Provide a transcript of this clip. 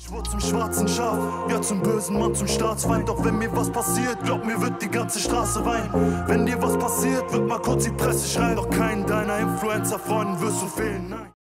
Ich wurde zum schwarzen Schaf, ja zum bösen Mann, zum Staatsfeind. Doch wenn mir was passiert, glaub mir, wird die ganze Straße weinen. Wenn dir was passiert, wird mal kurz die Presse schreien. Doch keinen deiner Influencer-Freunden wirst du fehlen, nein.